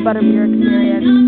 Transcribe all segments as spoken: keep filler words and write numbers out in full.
Butterbeer experience.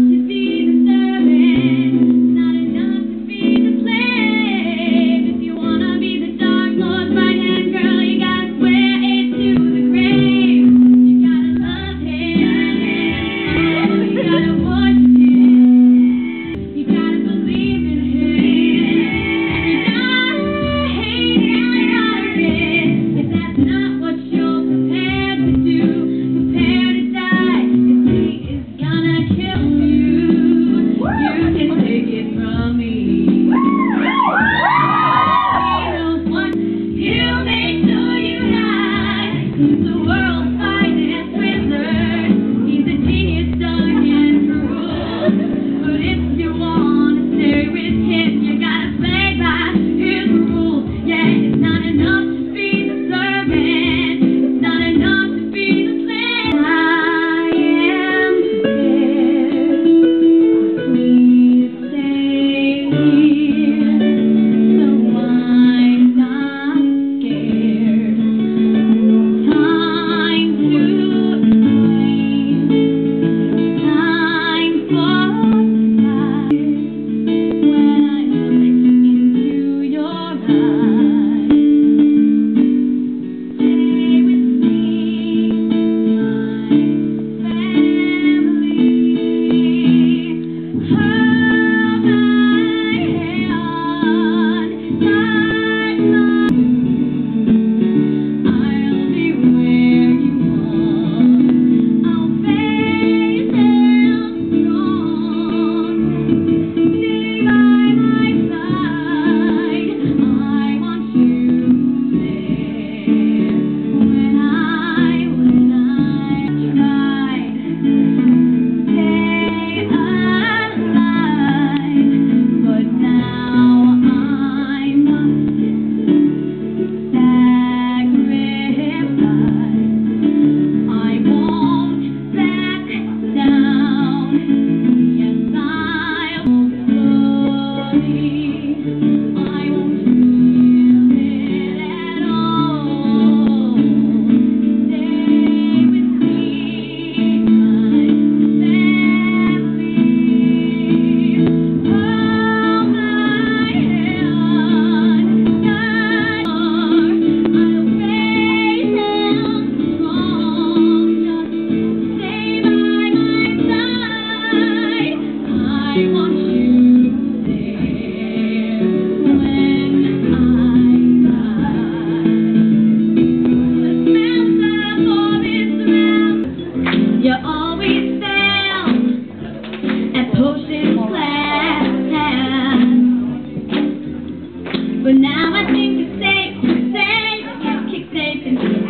But now I think it's safe to say, kick safe into the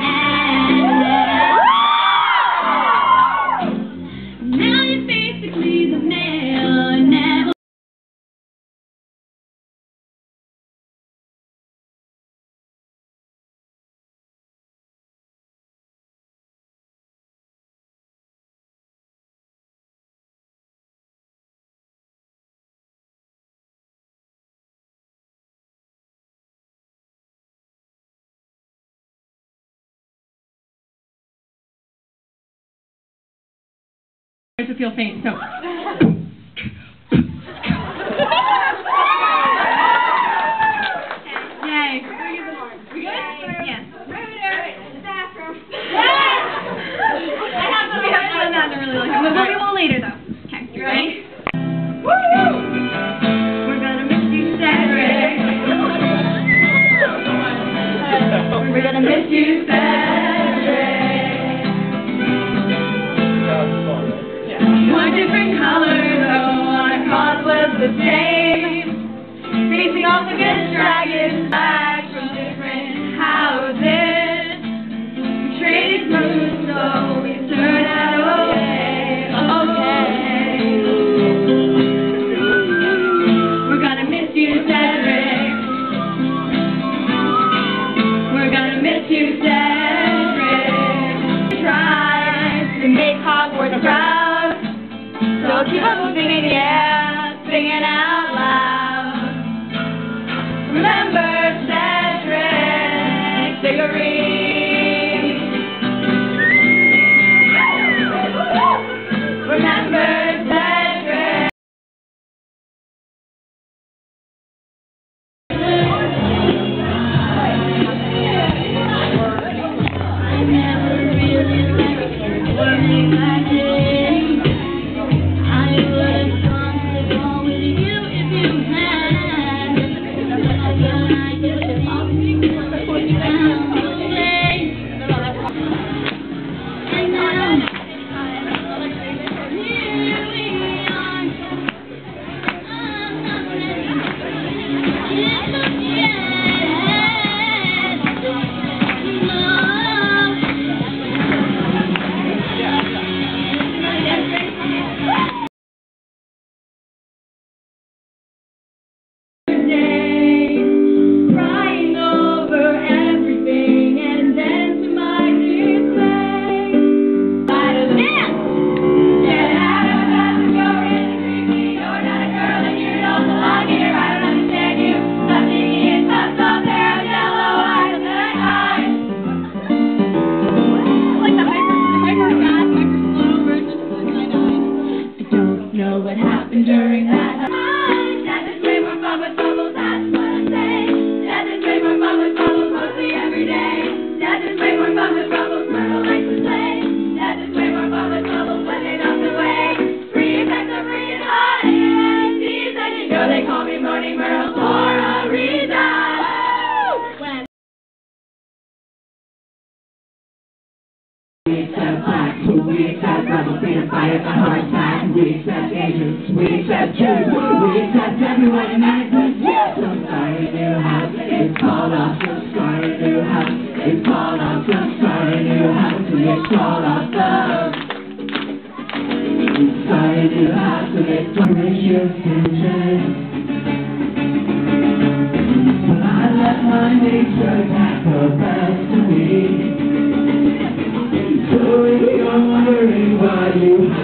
ass. Now you're basically the male, never. To feel faint, so. Yay! We good? Yes. The bathroom. I have we haven't done that in a really long time. We'll do it later though. Okay, you ready? Woo! We're gonna miss you, Cedric. We're gonna miss you, Cedric. One different color, though our cause was the same. Facing off against dragons back from different houses. We traded moves, so we turned out okay. Okay. We're gonna miss you, Cedric. We're gonna miss you, Cedric. Try to make Hogwarts proud. So keep on moving in the air, singing out loud. Remember Cedric Diggory. Remember remember Cedric. I never really liked learning that day. I would have gone to go with you if you had. But I didn't down the way. And now, here we are. I'm not ready. It's not Crying over everything, and then to my dismay, out of the get out of that, you're really creepy. You're not a girl and you don't belong here. I don't understand you. Nothing in tough stuff there of yellow eyes and good eyes. Like the hyper, hyper fast, hyper slow version of the good eyes. I don't know what happened during that time. Nothing's way more fun with bubbles, that's what I say. Nothing's way more fun with bubbles, mostly every day. Nothing's way more fun with bubbles, Myrtle likes to play. Nothing's way more fun with bubbles when they melt away. Free effects are free and hot and seas, and you know they call me Morning Myrtle for a reason. When we accept black, we accept rebels, and fire the hard side. We accept Asians, we accept Jews, we accept everyone in that group. Some sorry new house, it's called off. Some sorry new house, it's called off. Some sorry new house, it's called off. Some sorry new house, it's called your future. When I let my nature attack the best of me. So if you're wondering why you